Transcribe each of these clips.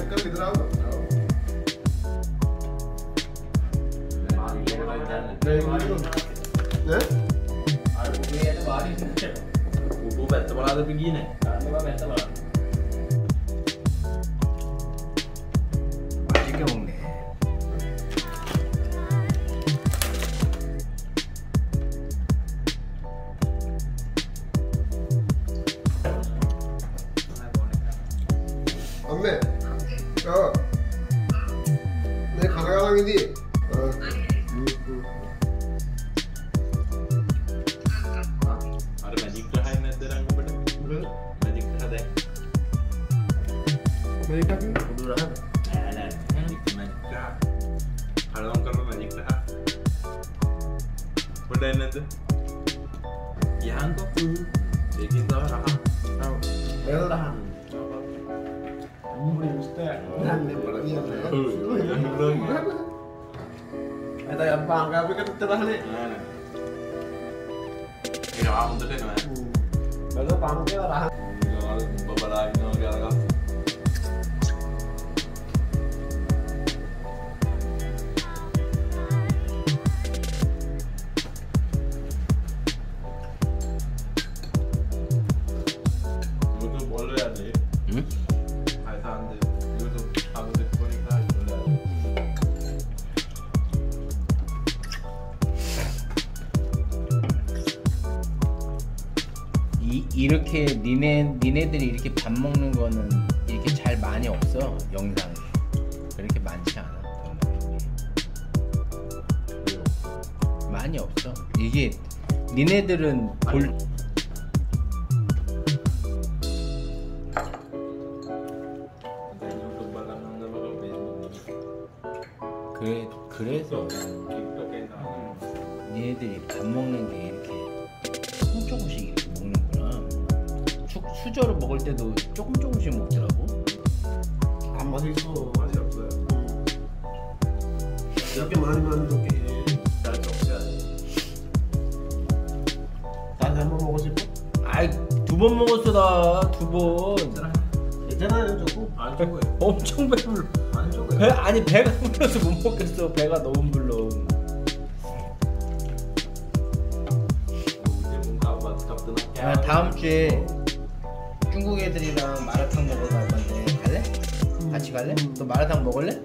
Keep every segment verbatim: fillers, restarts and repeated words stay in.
kan gitu tahu. Dari itu. Ya? Ada dia ada bari. Kudu bet balada begini. Coba betul lah. 맛있게 먹네. 엄매. 어. 내 가가랑이디. 어. 음, 음. Ada magic tuh hai nanti orang pada. Magic tuh ada. Mereka kan Kudu dah. Ada. Magic magic tuh. Kalau orang kalau magic tuh. Pada nanti. Yang kok. Jadi tahu rahang. tahu. Bel dah. Kamu boleh ustaz. Nanti lagi ya. Belum. Ada yang bangga tapi kan terah nih. Mana? Ini orang tuh deh mana? Baru pangke lah. Kalau bapak lagi nol galak. YouTube boleh ada ya? 응? Hai tante, YouTube aku disconnect boleh. 이 이렇게 니네 니네들이 이렇게 밥 먹는 거는 이렇게 잘 많이 없어 영상에 그렇게 많지 않아 밥 먹는 게 많이 없어 이게 니네들은 볼 YouTube balak nang bakal Facebook. 그래 그래서 TikTok에 나. 니네들이 밥 먹는 게 이렇게 조금씩 이렇게 먹는구나. 축 수저로 먹을 때도 조금 조금씩 먹더라고. 안 맛있어. 맛이 없어요. 이렇게 많이 많이 좋게. 잘 적셔야 돼. 다시 한번 먹고 싶어? 아이 두 번 먹었어 나 두 번. 괜찮아요 조금. 안 좋아요. 엄청 배불러. 안 좋아요. 배 아니 배가 불러서 못 먹겠어. 배가 너무 불러. 이제 뭔가 맛있다. 야 다음 주에 중국 애들이랑 마라탕 먹으러 갈 건데 갈래? 같이 갈래? 너 마라탕 먹을래?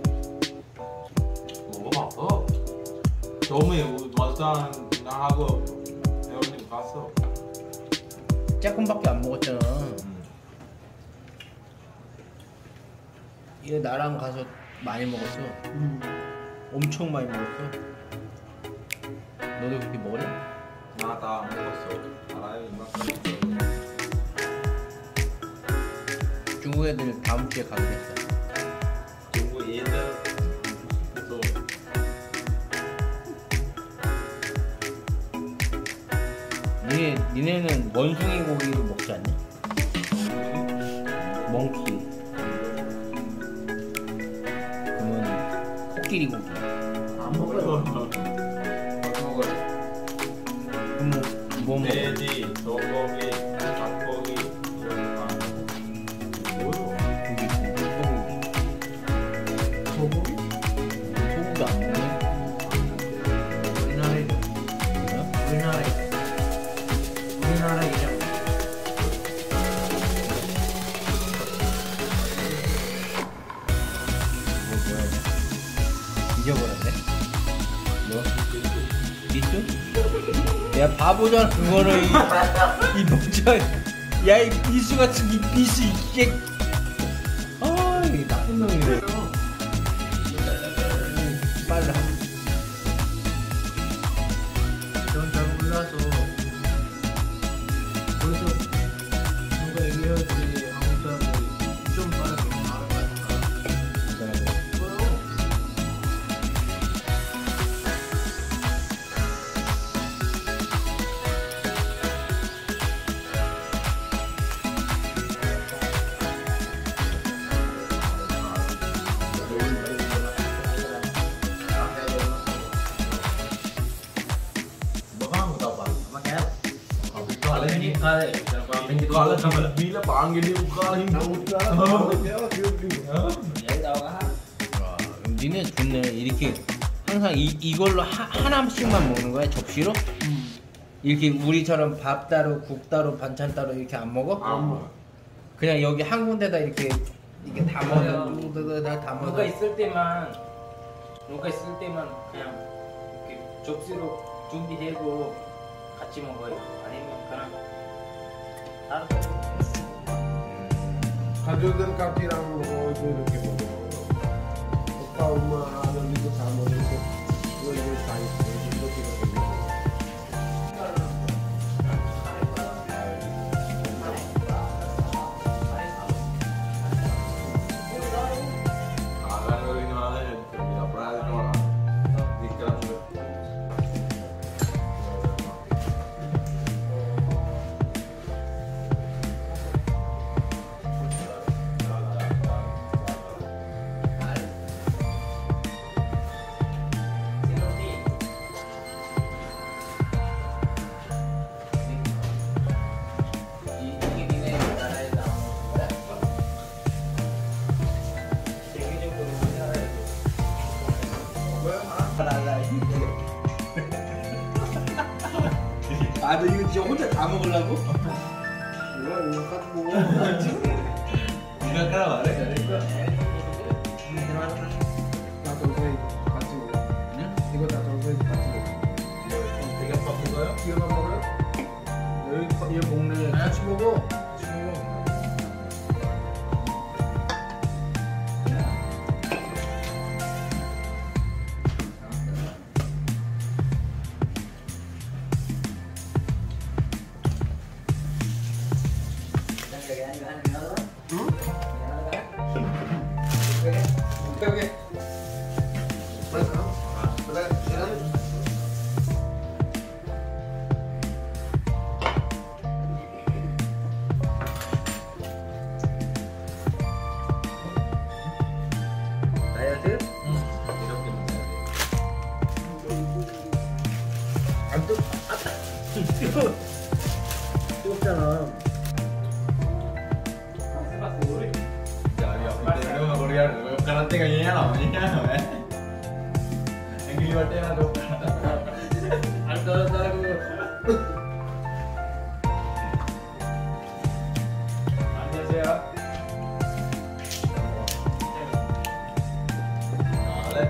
먹어봤어. 처음에 마라탕 나하고 회원님 갔어. 조금밖에 안 먹었잖아. 얘 나랑 가서 많이 먹었어. 음. 엄청 많이 먹었어. 너도 그렇게 먹을래? 나 다 먹었어. 알아요 이만큼. 중국 애들 다음 주에 가기로 했어. 중국 얘들 또 니네, 니네는 원숭이 고기를 먹지 않냐? 멍키. 그러면 코끼리 고기. 안 먹어요. 어떻게 먹어요? 그럼 뭐, 뭐 먹어? 돼지, 소고기, 닭고기 이런 거 안 먹어. 뭐요? 고기, 소고기. 소고기? 소고기 안 먹네? 우리나라에 뭐야? 우리나라에 우리나라에 그냥 뭐 뭐야? 잊어버렸네? 뭐? 미수? 야 바보잖아 그거는 이, 이 멍청이 야이 비수 같은 이 비수 이게 아이 나쁜 놈이네 빨라 전 잘 몰라서 거기서 누가 얘기해야지 한국 사람들이 좀 빠르게 알아가니까 Kalau sama bila panggil dia buka lagi. Nah, udah lah. Udah lah, dia beli. Ya 니네 좋네. 이렇게 항상 이, 이걸로 하, 하나씩만 먹는 거야? 접시로? 음. 이렇게 우리처럼 밥 따로 국 따로 반찬 따로 이렇게 안 먹어? 안 먹어. 그냥 여기 한 군데다 이렇게 이렇게 다 맞아요. 먹어. 다 담아. 누가 있을 때만 누가 있을 때만 그냥 이렇게 접시로 준비되고 같이 먹어요. 아니면 그냥 따로 가족들 같이랑 먹어도 이렇게 먹어. 오빠 엄마 아들도 다 먹고 이거 이거 다 있어. 이렇게 이렇게 먹어. Agarro y no la gente, mira, para de no la. Discreto. 이- 이게 니네 나라에서 안 먹는 거야? 세계적으로 우리나라에서 아, 너 이거 진짜 혼자 다 먹으려고? 이거 이거 같이 먹어. Mira, cara, vale. 다 동생 같이 먹어. 응? 이거 다 동생 같이 먹어. Tiga empat puluh ya? 이거만 먹어요? 여기 얘 먹네. 같이 먹어. 같이 먹어. 다이어트? Iroke 먹어야 안 뜨, 아, 뜨거. 뜨겁잖아. 돼. Ya, ya, tengo una hamburguesa. Karate kayaknya namanya apa ya? Yang di luar tenda tuh. 안 떨어진다고. 안녕하세요. Boleh.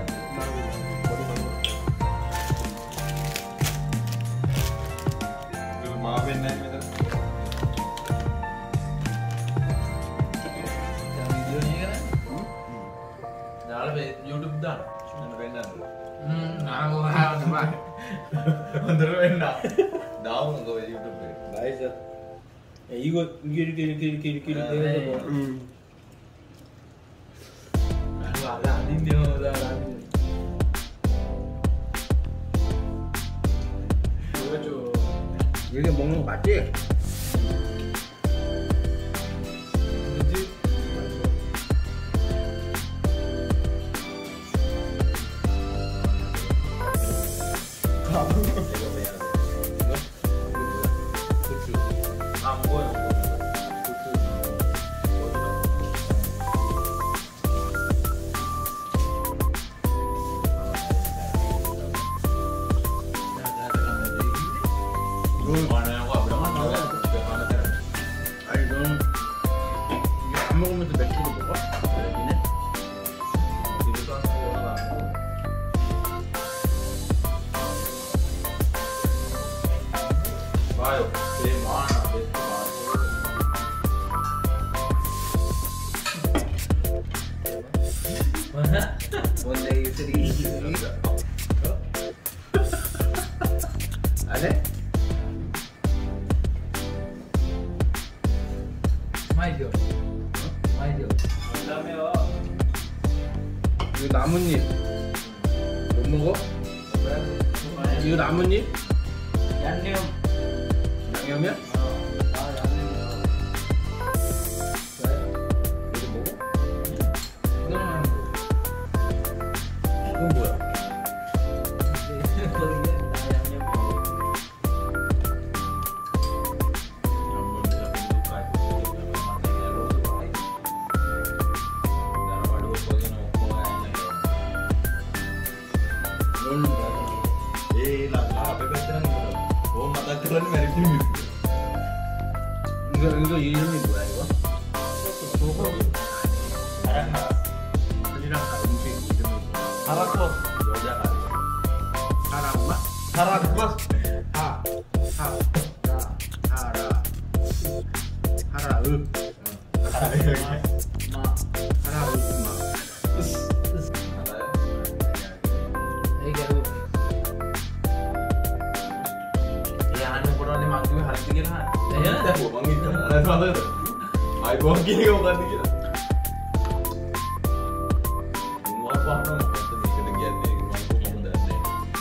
Tuh, maafin nih, gitu. 나를 유튜브 다. Bener bener. 음, 나하고 하는 말. Bener bener. Daun nggak di YouTube deh. 맛있어. 야, 이거 이게 이렇게 이렇게 이렇게 이렇게 이렇게 네. 해서 뭐. 음. 와, 라디뇨, 나 라디뇨. 보여줘. 이렇게 먹는 거 맞지? 그지? 아, 먹어요. Dulu mana yang gua bilang kan juga udah mana kan. 아니 너는 이게 안 먹으면서 맥주도 먹어? 여기는? Itu kan sekolah. Ayo, di mana? Di 뭐야? 원데이 쓰리 안 해? 많이 줘. 많이 줘. 그다음에요. 이거 나뭇잎 못 먹어? 이거 나뭇잎? 양념. 양념이야? 아, 양념이요. 이거 먹어? 이거는 이건 뭐야? 거기에 나 양념. yang belum bisa bentukan itu namanya rosai. Darah padu pokoknya kayaknya 그런 말이 힘이 이거 이거 이름이 뭐야 이거? 저거 하라 우리랑 음식 이름이 뭐야? 하라컷 여자가 하라 엄마? 하라컷 하, 하, 라, 하라, 하라 읍, 하라 여기 마, 하라 읍, 마. ya anu corona mak tu hati kita Ya. dah buang gitu ada mana tu ai buang gini kau kan kita buat apa orang tu ni kedegian ni mampu mengenai ni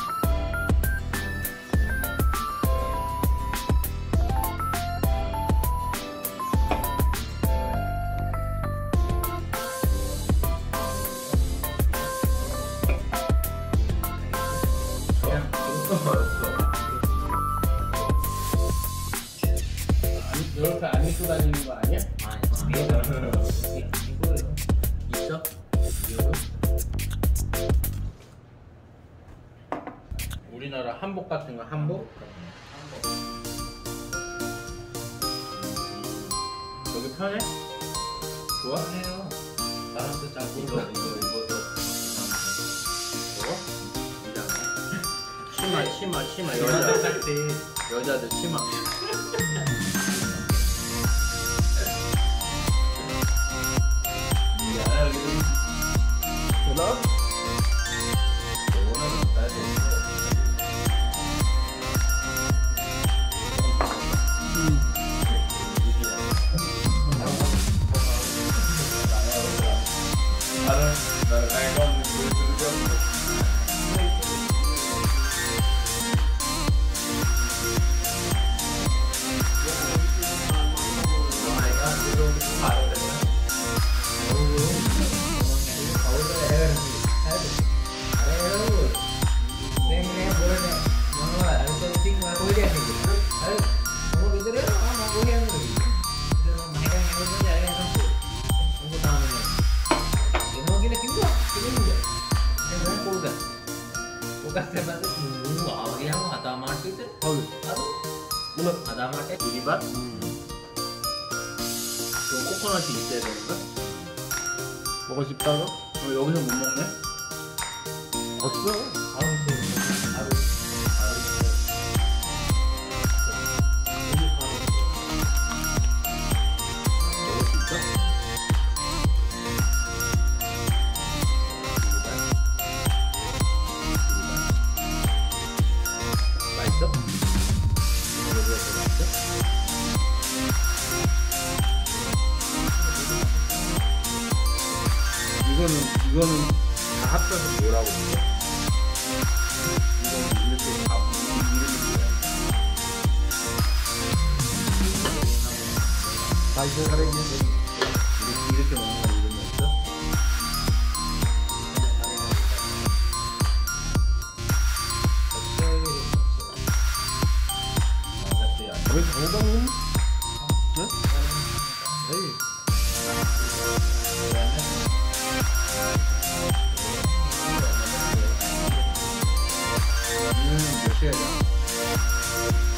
이렇게 안 입고 다니는 거 아니야? 아니 이거 있어? 우리나라 한복 같은 거 한복? 여기 편해? 좋아? 해요. 사람도 잘 이거 보고. 이거 이거 저거? 치마 치마 치마 여자 여자들 치마 ya gitu Kenapa? corona tak ada ada ada kayak kau Bagus. Bener. ada market 유리밭? 좀 코코넛이 있어야 되는가? 먹고 싶다고? 어, 여기서 못 먹네? 없어. 바로 그 바로 바로 먹을 수 있어? 맛있어? 여기가 더 맛있어? 이거는 이거는 다 합쳐서 뭐라고 불러? 이거는 이렇게 다 이름이 뭐야? 다 잊어가려고 이렇게, 이렇게 먹는 건 이름이 없어? 왜 장담은? 네? 에이. 음, 몇 시간이야?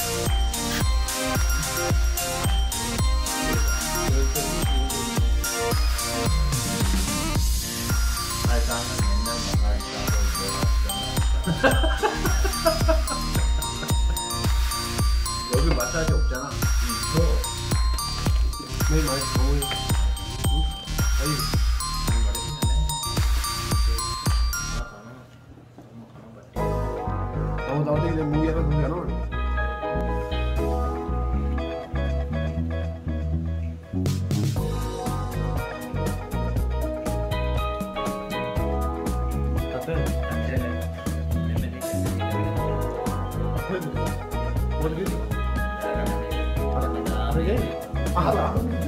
아, 나는 맨날 마사지 여기 마사지 없잖아. 있어. 내 많이 더워요. 응? 에이. Tahu tahu ni dia minyak tu kan on. Apa gitu? Ada lagi? Ah,